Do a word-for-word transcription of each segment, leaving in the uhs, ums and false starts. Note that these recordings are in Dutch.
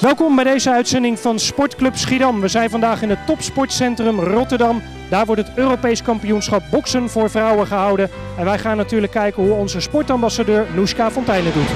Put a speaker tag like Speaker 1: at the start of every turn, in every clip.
Speaker 1: Welkom bij deze uitzending van Sportclub Schiedam. We zijn vandaag in het Topsportcentrum Rotterdam. Daar wordt het Europees kampioenschap boksen voor vrouwen gehouden. En wij gaan natuurlijk kijken hoe onze sportambassadeur Noeska Fontijnen doet.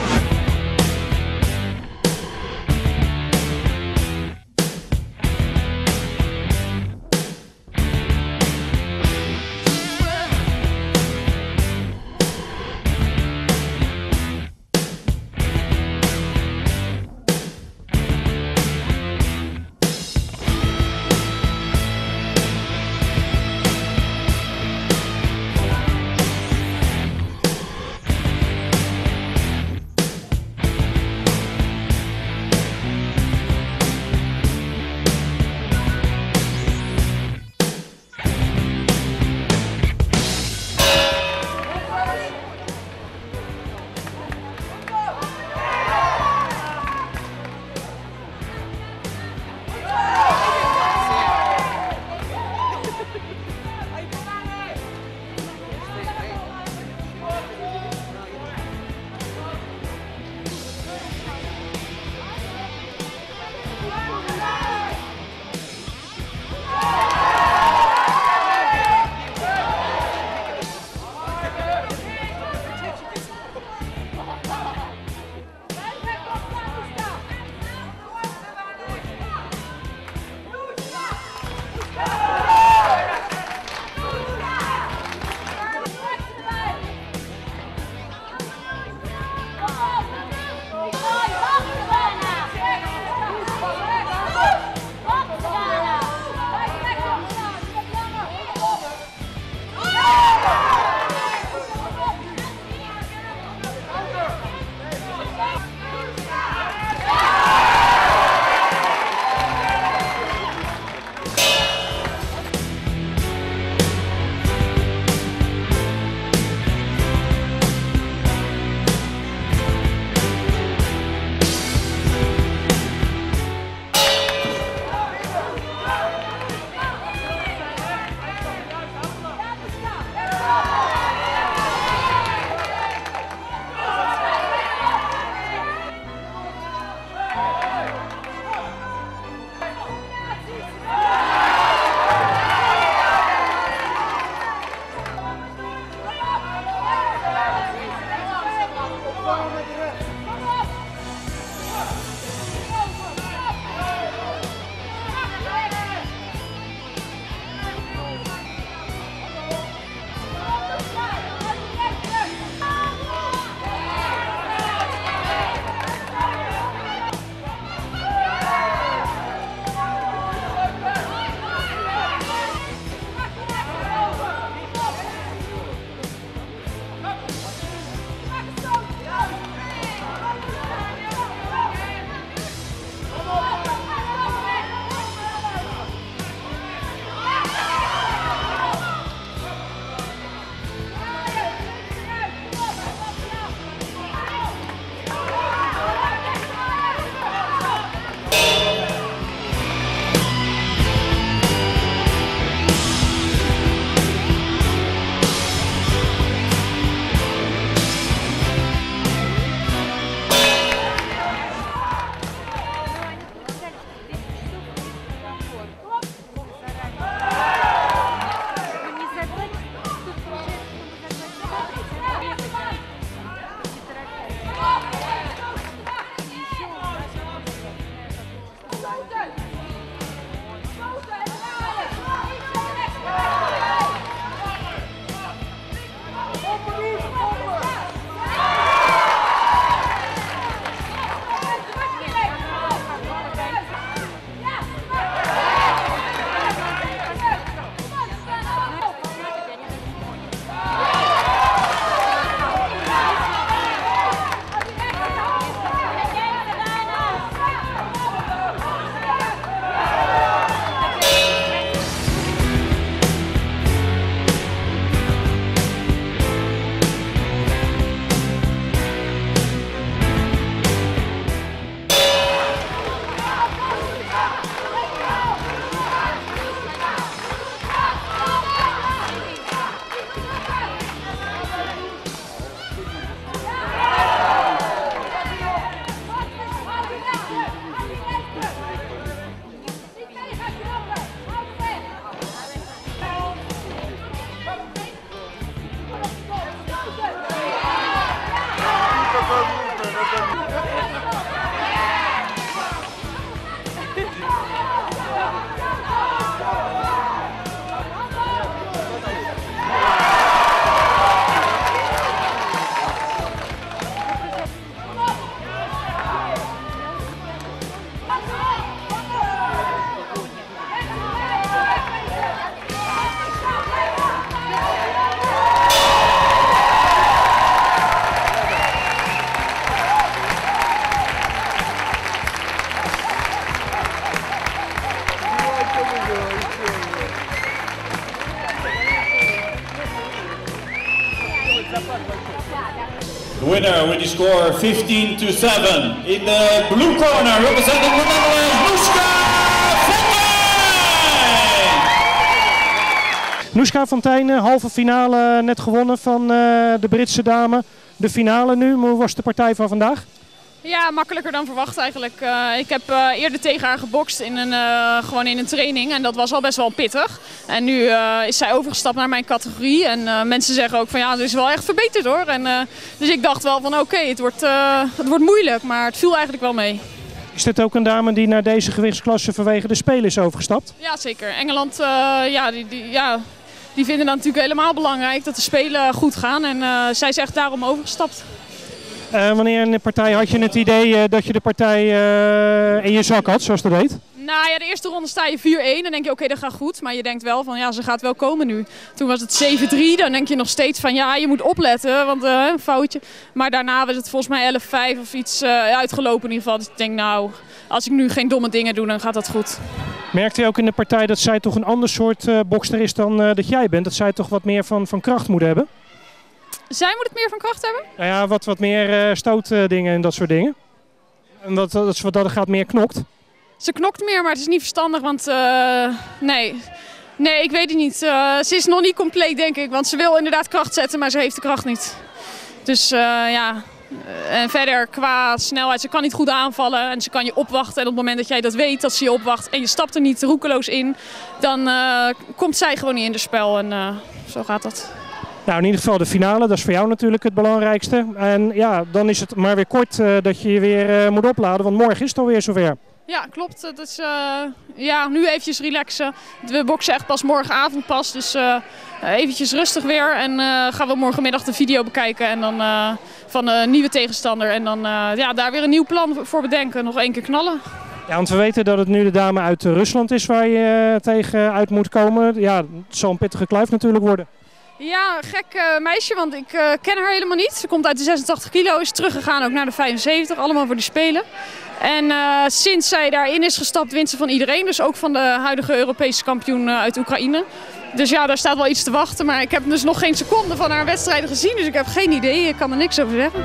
Speaker 2: The winner with the score fifteen to seven. In the blue corner, representing the Netherlands, Noeska Fontijn!
Speaker 1: Noeska Fontijn, halve finale net gewonnen van uh, de Britse dame. De finale nu, hoe was de partij van vandaag?
Speaker 3: Ja, makkelijker dan verwacht eigenlijk. Uh, ik heb uh, eerder tegen haar gebokst in een, uh, gewoon in een training en dat was al best wel pittig. En nu uh, is zij overgestapt naar mijn categorie en uh, mensen zeggen ook van ja, het is wel echt verbeterd hoor. En, uh, dus ik dacht wel van oké, okay, het, wordt, uh, het wordt moeilijk, maar het viel eigenlijk wel mee.
Speaker 1: Is dit ook een dame die naar deze gewichtsklasse vanwege de Spelen is overgestapt?
Speaker 3: Ja, zeker. Engeland, uh, ja, die, die, ja, die vinden dat natuurlijk helemaal belangrijk dat de Spelen goed gaan en uh, zij is echt daarom overgestapt.
Speaker 1: Uh, wanneer in de partij had je het idee uh, dat je de partij uh, in je zak had, zoals dat heet?
Speaker 3: Nou ja, de eerste ronde sta je vier één. Dan denk je oké, okay, dat gaat goed. Maar je denkt wel van ja, ze gaat wel komen nu. Toen was het zeven drie. Dan denk je nog steeds van ja, je moet opletten. Want uh, een foutje. Maar daarna was het volgens mij elf vijf of iets uh, uitgelopen in ieder geval. Dus ik denk nou, als ik nu geen domme dingen doe, dan gaat dat goed.
Speaker 1: Merkte je ook in de partij dat zij toch een ander soort uh, bokster is dan uh, dat jij bent? Dat zij toch wat meer van, van kracht moet hebben?
Speaker 3: Zij moet het meer van kracht hebben?
Speaker 1: Nou ja, wat, wat meer uh, stootdingen en dat soort dingen. En dat, dat, dat, dat gaat meer knokt.
Speaker 3: Ze knokt meer, maar het is niet verstandig, want uh, nee. Nee, ik weet het niet. Uh, ze is nog niet compleet, denk ik. Want ze wil inderdaad kracht zetten, maar ze heeft de kracht niet. Dus uh, ja, en verder qua snelheid, ze kan niet goed aanvallen. En ze kan je opwachten. En op het moment dat jij dat weet, dat ze je opwacht en je stapt er niet roekeloos in, dan uh, komt zij gewoon niet in het spel. En uh, zo gaat dat.
Speaker 1: Nou, in ieder geval de finale, dat is voor jou natuurlijk het belangrijkste. En ja, dan is het maar weer kort uh, dat je je weer uh, moet opladen, want morgen is het alweer zover.
Speaker 3: Ja, klopt. Het is, uh, ja, nu eventjes relaxen. We boksen echt pas morgenavond pas, dus uh, eventjes rustig weer. En uh, gaan we morgenmiddag de video bekijken en dan, uh, van een nieuwe tegenstander. En dan uh, ja, daar weer een nieuw plan voor bedenken. Nog één keer knallen.
Speaker 1: Ja, want we weten dat het nu de dame uit Rusland is waar je uh, tegen uit moet komen. Ja, het zal een pittige kluif natuurlijk worden.
Speaker 3: Ja, gek uh, meisje, want ik uh, ken haar helemaal niet. Ze komt uit de zesentachtig kilo, is teruggegaan ook naar de vijfenzeventig, allemaal voor die Spelen. En uh, sinds zij daarin is gestapt, wint ze van iedereen. Dus ook van de huidige Europese kampioen uh, uit Oekraïne. Dus ja, daar staat wel iets te wachten. Maar ik heb dus nog geen seconde van haar wedstrijden gezien, dus ik heb geen idee. Ik kan er niks over zeggen.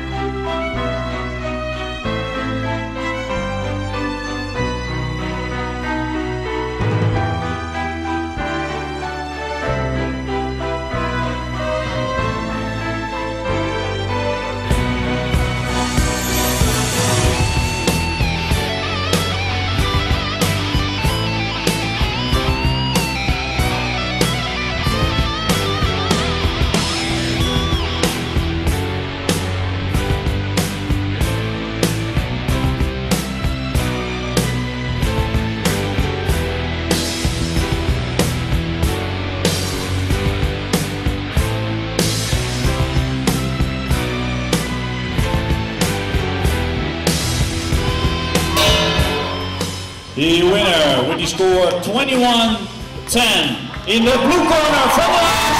Speaker 2: The winner with the score twenty-one ten. In the blue corner from the last,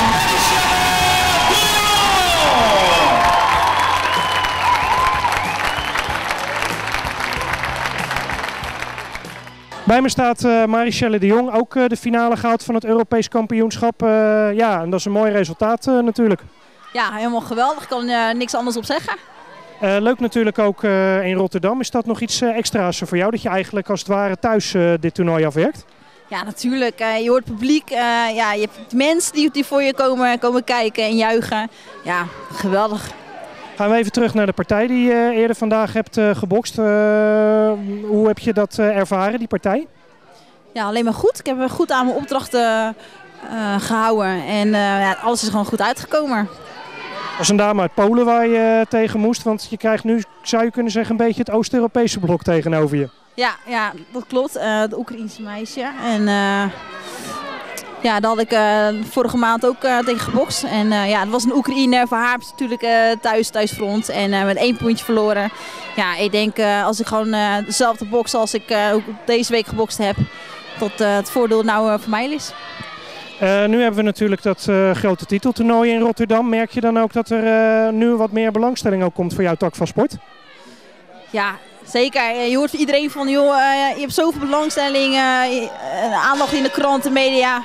Speaker 1: Bij me staat uh, Marichelle de Jong, ook uh, de finale gehaald van het Europees kampioenschap. Uh, ja, en dat is een mooi resultaat uh, natuurlijk.
Speaker 4: Ja, helemaal geweldig. Ik kan er uh, niks anders op zeggen.
Speaker 1: Uh, leuk natuurlijk ook uh, in Rotterdam. Is dat nog iets uh, extra's voor jou? Dat je eigenlijk als het ware thuis uh, dit toernooi afwerkt?
Speaker 4: Ja, natuurlijk. Uh, je hoort het publiek. Uh, ja, je hebt mensen die, die voor je komen, komen kijken en juichen. Ja, geweldig.
Speaker 1: Gaan we even terug naar de partij die je eerder vandaag hebt uh, gebokst. Uh, hoe heb je dat uh, ervaren, die partij?
Speaker 4: Ja, alleen maar goed. Ik heb goed aan mijn opdrachten uh, gehouden. En uh, ja, alles is gewoon goed uitgekomen.
Speaker 1: Dat is een dame uit Polen waar je tegen moest. Want je krijgt nu, zou je kunnen zeggen, een beetje het Oost-Europese blok tegenover je.
Speaker 4: Ja, ja, dat klopt. Uh, de Oekraïense meisje. En uh, ja, daar had ik uh, vorige maand ook uh, tegen gebokst. En uh, ja, het was een Oekraïne. Voor haar natuurlijk uh, thuis, thuisfront. En uh, met één puntje verloren. Ja, ik denk uh, als ik gewoon uh, dezelfde box als ik uh, ook deze week gebokst heb. Dat uh, het voordeel nou uh, voor mij is.
Speaker 1: Uh, nu hebben we natuurlijk dat uh, grote titeltoernooi in Rotterdam. Merk je dan ook dat er uh, nu wat meer belangstelling ook komt voor jouw tak van sport?
Speaker 4: Ja, zeker. Je hoort van iedereen van, joh, uh, je hebt zoveel belangstelling, uh, aandacht in de kranten, media.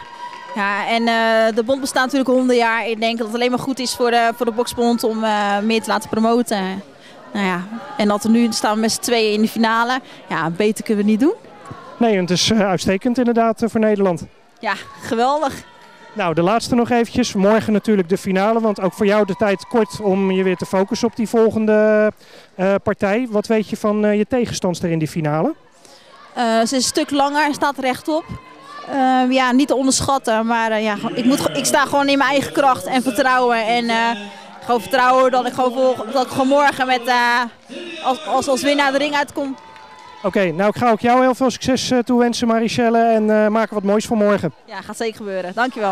Speaker 4: Ja, en uh, de bond bestaat natuurlijk honderd jaar. Ik denk dat het alleen maar goed is voor de, voor de boksbond om uh, meer te laten promoten. Nou ja, en dat we nu staan we met z'n tweeën in de finale. Ja, beter kunnen we niet doen.
Speaker 1: Nee, en het is uh, uitstekend inderdaad uh, voor Nederland.
Speaker 4: Ja, geweldig.
Speaker 1: Nou, de laatste nog eventjes. Morgen natuurlijk de finale, want ook voor jou de tijd kort om je weer te focussen op die volgende uh, partij. Wat weet je van uh, je tegenstandster in die finale?
Speaker 4: Uh, ze is een stuk langer en staat rechtop. Uh, ja, niet te onderschatten, maar uh, ja, ik, moet, ik sta gewoon in mijn eigen kracht en vertrouwen. En uh, gewoon vertrouwen dat ik gewoon, vol, dat ik gewoon morgen met, uh, als, als, als winnaar de ring uitkom.
Speaker 1: Oké, okay, nou ik ga ook jou heel veel succes uh, toewensen, Marichelle, en uh, maak er wat moois van morgen.
Speaker 4: Ja, gaat zeker gebeuren. Dankjewel.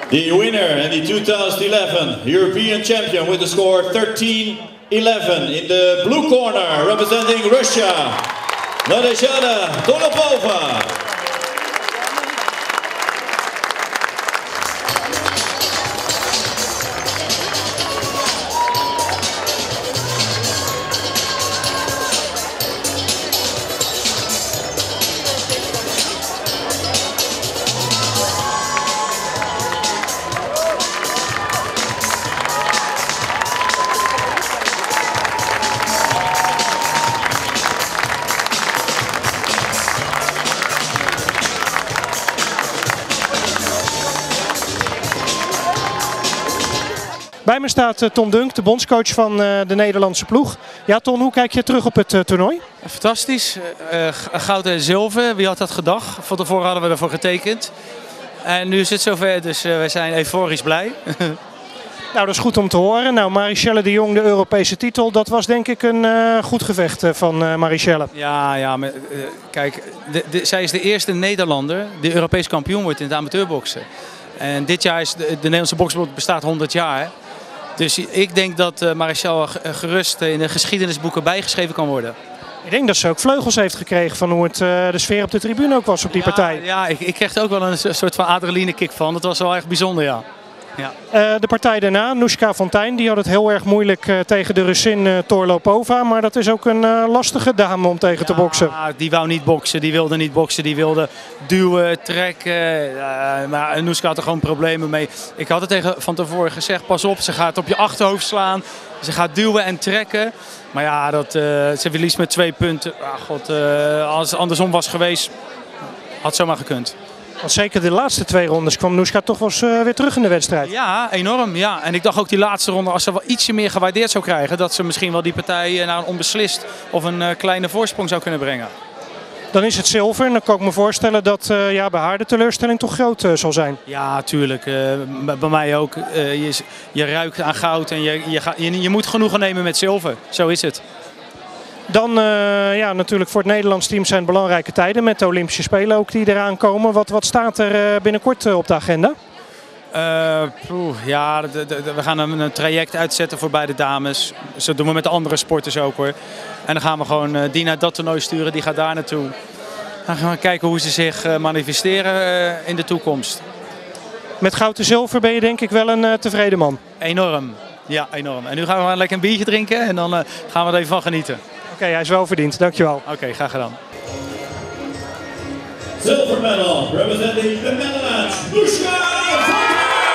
Speaker 2: The winner and the two thousand eleven European champion with the score thirteen eleven in the blue corner, representing Russia, Nadezhda Tolopova.
Speaker 1: Bij me staat uh, Tom Dunk, de bondscoach van uh, de Nederlandse ploeg. Ja, Ton, hoe kijk je terug op het uh, toernooi?
Speaker 5: Fantastisch. Uh, goud en zilver. Wie had dat gedacht? Van tevoren hadden we ervoor getekend. En nu is het zover, dus uh, wij zijn euforisch blij.
Speaker 1: Nou, dat is goed om te horen. Nou, Marichelle de Jong, de Europese titel, dat was denk ik een uh, goed gevecht uh, van uh, Marichelle.
Speaker 5: Ja, ja maar, uh, kijk, de, de, zij is de eerste Nederlander die Europees kampioen wordt in het amateurboksen. En dit jaar is de, de Nederlandse boksbond bestaat honderd jaar. Dus ik denk dat uh, Marichelle gerust in de geschiedenisboeken bijgeschreven kan worden.
Speaker 1: Ik denk dat ze ook vleugels heeft gekregen van hoe het, uh, de sfeer op de tribune ook was op die
Speaker 5: ja,
Speaker 1: partij.
Speaker 5: Ja, ik, ik kreeg er ook wel een soort van adrenalinekick van. Dat was wel echt bijzonder, ja. Ja.
Speaker 1: Uh, de partij daarna, Nushka Fontijn, die had het heel erg moeilijk uh, tegen de Russin uh, Torlopova. Maar dat is ook een uh, lastige dame om tegen
Speaker 5: ja,
Speaker 1: te boksen.
Speaker 5: Die wou niet boksen, die wilde niet boksen, die wilde duwen, trekken. Uh, maar Nushka had er gewoon problemen mee. Ik had het tegen van tevoren gezegd, pas op, ze gaat op je achterhoofd slaan. Ze gaat duwen en trekken. Maar ja, dat, uh, ze verliest met twee punten. Ah, God, uh, als het andersom was geweest, had zomaar gekund.
Speaker 1: Want zeker de laatste twee rondes kwam Nushka toch wel eens uh, weer terug in de wedstrijd.
Speaker 5: Ja, enorm. Ja. En ik dacht ook die laatste ronde, als ze wel ietsje meer gewaardeerd zou krijgen, dat ze misschien wel die partij naar een onbeslist of een uh, kleine voorsprong zou kunnen brengen.
Speaker 1: Dan is het zilver en dan kan ik me voorstellen dat uh, ja, bij haar de teleurstelling toch groot uh, zal zijn.
Speaker 5: Ja, tuurlijk. Uh, bij mij ook. Uh, je, je ruikt aan goud en je, je, ga, je, je moet genoegen nemen met zilver. Zo is het.
Speaker 1: Dan uh, ja, natuurlijk voor het Nederlands team zijn belangrijke tijden met de Olympische Spelen ook die eraan komen. Wat, wat staat er uh, binnenkort uh, op de agenda?
Speaker 5: Uh, poeh, ja, de, de, de, we gaan een, een traject uitzetten voor beide dames. Dus dat doen we met de andere sporters ook hoor. En dan gaan we gewoon uh, die naar dat toernooi sturen, die gaat daar naartoe. Dan gaan we kijken hoe ze zich uh, manifesteren uh, in de toekomst.
Speaker 1: Met goud en zilver ben je denk ik wel een uh, tevreden man.
Speaker 5: Enorm, ja enorm. En nu gaan we maar lekker een biertje drinken en dan uh, gaan we er even van genieten.
Speaker 1: Oké, okay, hij is wel verdiend. Dankjewel.
Speaker 5: Oké, okay, graag gedaan.
Speaker 2: Silver medal representing the Netherlands, Nushka Fontijn.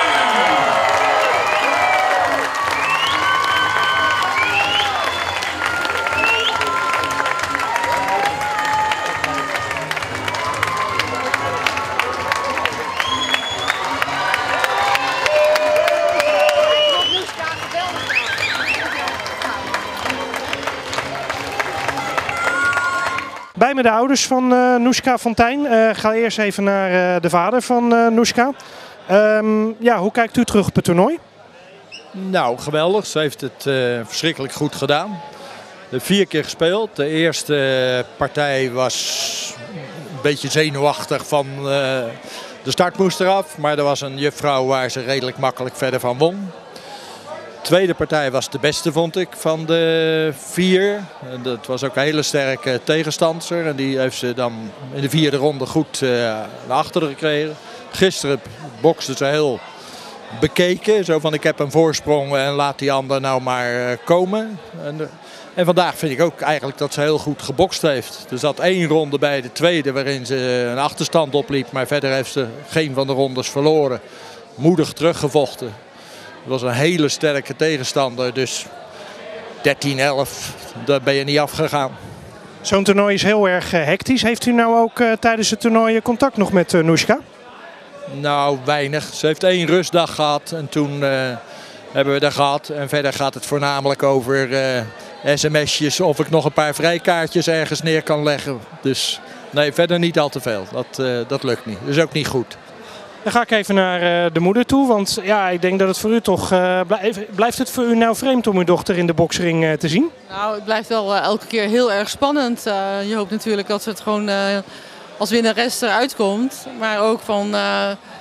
Speaker 1: Bij me de ouders van uh, Nushka Fontijn. Ik uh, ga eerst even naar uh, de vader van uh, Nushka. Um, ja, hoe kijkt u terug op het toernooi?
Speaker 6: Nou, geweldig. Ze heeft het uh, verschrikkelijk goed gedaan. De vier keer gespeeld. De eerste partij was een beetje zenuwachtig van uh, de start moest eraf. Maar er was een juffrouw waar ze redelijk makkelijk verder van won. De tweede partij was de beste, vond ik, van de vier. Dat was ook een hele sterke tegenstander. En die heeft ze dan in de vierde ronde goed uh, naar achteren gekregen. Gisteren bokste ze heel bekeken. Zo van ik heb een voorsprong en laat die ander nou maar uh, komen. En, en vandaag vind ik ook eigenlijk dat ze heel goed gebokst heeft. Er zat één ronde bij de tweede waarin ze een achterstand opliep. Maar verder heeft ze geen van de rondes verloren. Moedig teruggevochten. Het was een hele sterke tegenstander, dus dertien elf, daar ben je niet afgegaan.
Speaker 1: Zo'n toernooi is heel erg uh, hectisch. Heeft u nou ook uh, tijdens het toernooi contact nog met uh, Nushka?
Speaker 6: Nou, weinig. Ze heeft één rustdag gehad en toen uh, hebben we dat gehad. En verder gaat het voornamelijk over uh, sms'jes of ik nog een paar vrijkaartjes ergens neer kan leggen. Dus nee, verder niet al te veel. Dat, uh, dat lukt niet. Dat is ook niet goed.
Speaker 1: Dan ga ik even naar uh, de moeder toe, want ja, ik denk dat het voor u toch... Uh, blijf, blijft het voor u nou vreemd om uw dochter in de boksring uh, te zien?
Speaker 7: Nou, het blijft wel uh, elke keer heel erg spannend. Uh, je hoopt natuurlijk dat ze het gewoon uh, als winnares eruit komt. Maar ook van, uh,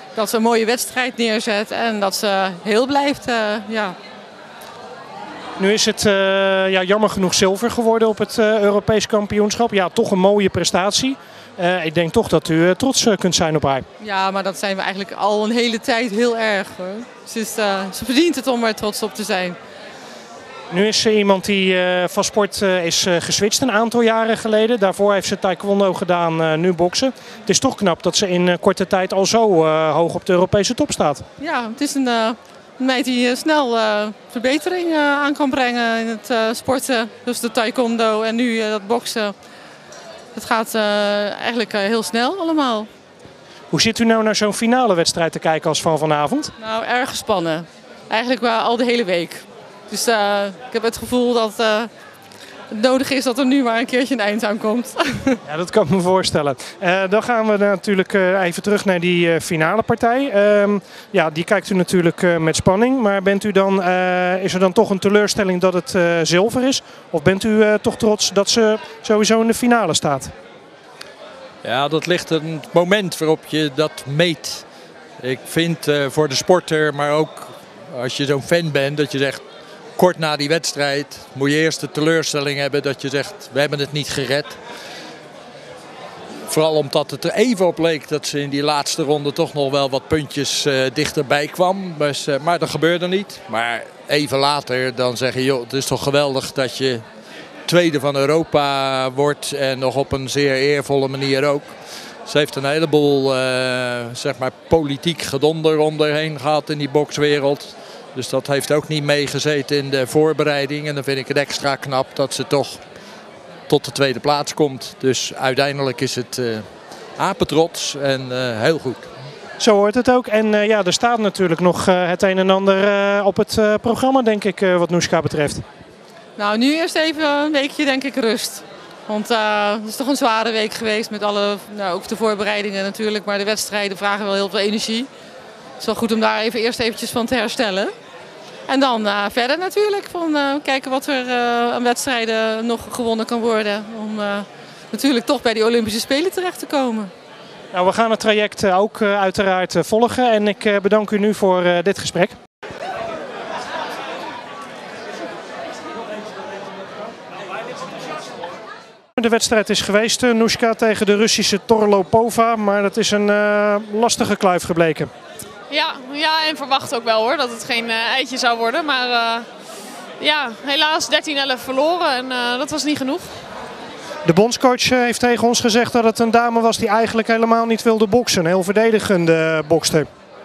Speaker 7: dat ze een mooie wedstrijd neerzet en dat ze heel blijft. Uh, ja.
Speaker 1: Nu is het uh, ja, jammer genoeg zilver geworden op het uh, Europees kampioenschap. Ja, toch een mooie prestatie. Uh, ik denk toch dat u uh, trots uh, kunt zijn op haar.
Speaker 7: Ja, maar dat zijn we eigenlijk al een hele tijd heel erg. Hoor. Ze, is, uh, ze verdient het om er trots op te zijn.
Speaker 1: Nu is ze iemand die uh, van sport uh, is uh, geswitcht een aantal jaren geleden. Daarvoor heeft ze taekwondo gedaan, uh, nu boksen. Het is toch knap dat ze in uh, korte tijd al zo uh, hoog op de Europese top staat.
Speaker 7: Ja, het is een, uh, een meid die uh, snel uh, verbetering uh, aan kan brengen in het uh, sporten. Dus de taekwondo en nu uh, dat boksen. Het gaat uh, eigenlijk uh, heel snel allemaal.
Speaker 1: Hoe zit u nou naar zo'n finale wedstrijd te kijken als van vanavond?
Speaker 7: Nou, erg gespannen. Eigenlijk uh, al de hele week. Dus uh, ik heb het gevoel dat uh, het nodig is dat er nu maar een keertje een eind aan komt.
Speaker 1: Ja, dat kan ik me voorstellen. Uh, dan gaan we natuurlijk uh, even terug naar die uh, finale partij. Uh, ja, die kijkt u natuurlijk uh, met spanning. Maar bent u dan, uh, is er dan toch een teleurstelling dat het uh, zilver is? Of bent u uh, toch trots dat ze sowieso in de finale staat?
Speaker 6: Ja, dat ligt aan het moment waarop je dat meet. Ik vind uh, voor de sporter, maar ook als je zo'n fan bent, dat je zegt... Kort na die wedstrijd moet je eerst de teleurstelling hebben dat je zegt, we hebben het niet gered. Vooral omdat het er even op leek dat ze in die laatste ronde toch nog wel wat puntjes uh, dichterbij kwam. Dus, uh, maar dat gebeurde niet. Maar even later dan zeggen, joh, het is toch geweldig dat je tweede van Europa wordt en nog op een zeer eervolle manier ook. Ze heeft een heleboel uh, zeg maar politiek gedonder onderheen gehad in die bokswereld. Dus dat heeft ook niet meegezeten in de voorbereiding. En dan vind ik het extra knap dat ze toch tot de tweede plaats komt. Dus uiteindelijk is het uh, apetrots en uh, heel goed.
Speaker 1: Zo hoort het ook. En uh, ja, er staat natuurlijk nog uh, het een en ander uh, op het uh, programma, denk ik, uh, wat Noeska betreft.
Speaker 7: Nou, nu eerst even een weekje, denk ik, rust. Want uh, het is toch een zware week geweest met alle, nou, ook de voorbereidingen natuurlijk. Maar de wedstrijden vragen wel heel veel energie. Het is wel goed om daar even eerst eventjes van te herstellen. En dan uh, verder natuurlijk. Van, uh, kijken wat er uh, aan wedstrijden nog gewonnen kan worden. Om uh, natuurlijk toch bij die Olympische Spelen terecht te komen.
Speaker 1: Nou, we gaan het traject uh, ook uh, uiteraard uh, volgen. En ik uh, bedank u nu voor uh, dit gesprek. De wedstrijd is geweest, uh, Noeska tegen de Russische Torlopova. Maar dat is een uh, lastige kluif gebleken.
Speaker 3: Ja, ja, en verwacht ook wel hoor, dat het geen uh, eitje zou worden. Maar uh, ja, helaas dertien elf verloren en uh, dat was niet genoeg.
Speaker 1: De bondscoach uh, heeft tegen ons gezegd dat het een dame was die eigenlijk helemaal niet wilde boksen. Een heel verdedigende bokster.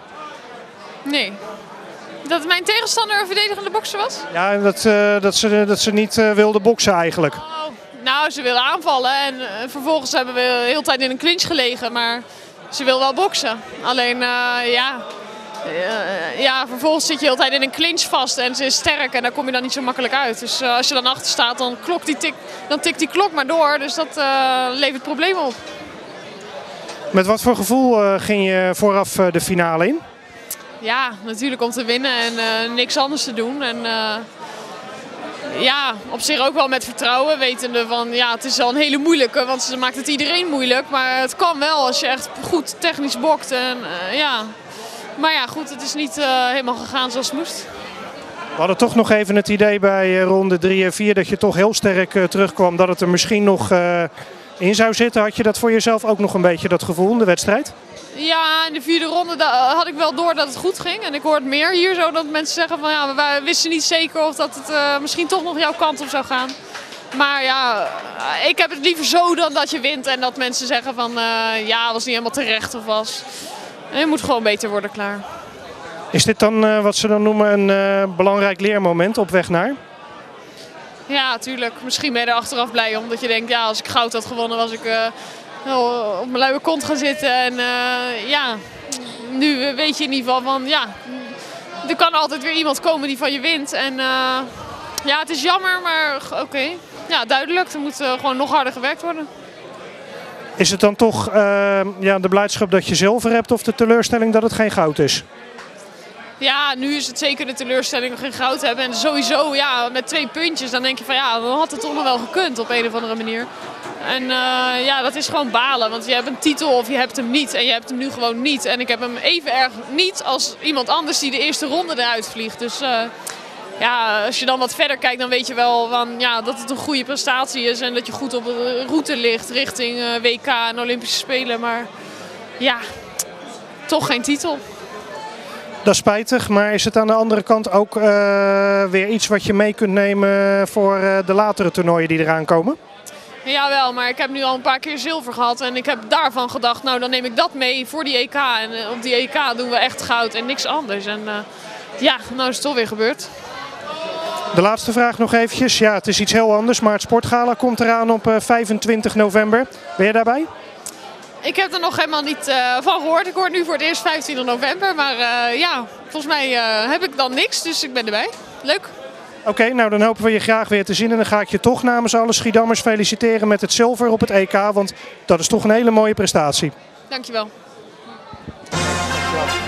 Speaker 3: Nee. Dat mijn tegenstander een verdedigende bokser was?
Speaker 1: Ja, dat, uh, dat, ze, dat ze niet uh, wilde boksen eigenlijk.
Speaker 3: Oh, nou, ze wilde aanvallen en uh, vervolgens hebben we de hele tijd in een clinch gelegen. Maar ze wil wel boksen. Alleen, uh, ja, uh, ja, vervolgens zit je de hele tijd in een clinch vast en ze is sterk en daar kom je dan niet zo makkelijk uit. Dus uh, als je dan achter staat, dan, klok die tik, dan tikt die klok maar door. Dus dat uh, levert problemen op.
Speaker 1: Met wat voor gevoel uh, ging je vooraf uh, de finale in?
Speaker 3: Ja, natuurlijk om te winnen en uh, niks anders te doen. En, uh, ja, op zich ook wel met vertrouwen, wetende van ja, het is wel een hele moeilijke, want ze maakt het iedereen moeilijk. Maar het kan wel als je echt goed technisch bokt. En, uh, ja. Maar ja, goed, het is niet uh, helemaal gegaan zoals het moest.
Speaker 1: We hadden toch nog even het idee bij uh, ronde drie en vier dat je toch heel sterk uh, terugkwam, dat het er misschien nog uh, in zou zitten. Had je dat voor jezelf ook nog een beetje, dat gevoel in de wedstrijd?
Speaker 3: Ja, in de vierde ronde had ik wel door dat het goed ging. En ik hoor het meer hier zo dat mensen zeggen van ja, we wisten niet zeker of dat het uh, misschien toch nog jouw kant op zou gaan. Maar ja, ik heb het liever zo dan dat je wint en dat mensen zeggen van uh, ja, was niet helemaal terecht of was. En je moet gewoon beter worden klaar.
Speaker 1: Is dit dan uh, wat ze dan noemen een uh, belangrijk leermoment op weg naar?
Speaker 3: Ja, natuurlijk. Misschien ben je er achteraf blij omdat je denkt ja, als ik goud had gewonnen was ik uh, op mijn luie kont gaan zitten. En uh, ja, nu weet je in ieder geval van ja, er kan altijd weer iemand komen die van je wint. En uh, ja, het is jammer, maar oké. Okay. Ja, duidelijk. Er moet uh, gewoon nog harder gewerkt worden.
Speaker 1: Is het dan toch uh, ja, de blijdschap dat je zilver hebt of de teleurstelling dat het geen goud is?
Speaker 3: Ja, nu is het zeker de teleurstelling dat we geen goud hebben. En sowieso, ja, met twee puntjes, dan denk je van ja, dan had het toch nog wel gekund op een of andere manier. En uh, ja, dat is gewoon balen, want je hebt een titel of je hebt hem niet. En je hebt hem nu gewoon niet. En ik heb hem even erg niet als iemand anders die de eerste ronde eruit vliegt. Dus uh, ja, als je dan wat verder kijkt, dan weet je wel van, ja, dat het een goede prestatie is. En dat je goed op de route ligt richting uh, W K en Olympische Spelen. Maar ja, toch geen titel.
Speaker 1: Dat is spijtig, maar is het aan de andere kant ook uh, weer iets wat je mee kunt nemen voor uh, de latere toernooien die eraan komen?
Speaker 3: Jawel, maar ik heb nu al een paar keer zilver gehad en ik heb daarvan gedacht, nou dan neem ik dat mee voor die E K. En uh, op die E K doen we echt goud en niks anders. En uh, ja, nou is het toch weer gebeurd.
Speaker 1: De laatste vraag nog eventjes. Ja, het is iets heel anders, maar het Sportgala komt eraan op uh, vijfentwintig november. Ben je daarbij?
Speaker 3: Ik heb er nog helemaal niet uh, van gehoord. Ik hoor nu voor het eerst vijfentwintig november. Maar uh, ja, volgens mij uh, heb ik dan niks. Dus ik ben erbij. Leuk.
Speaker 1: Oké, okay, nou dan hopen we je graag weer te zien. En dan ga ik je toch namens alle Schiedammers feliciteren met het zilver op het E K. Want dat is toch een hele mooie prestatie.
Speaker 3: Dankjewel.
Speaker 1: Dankjewel.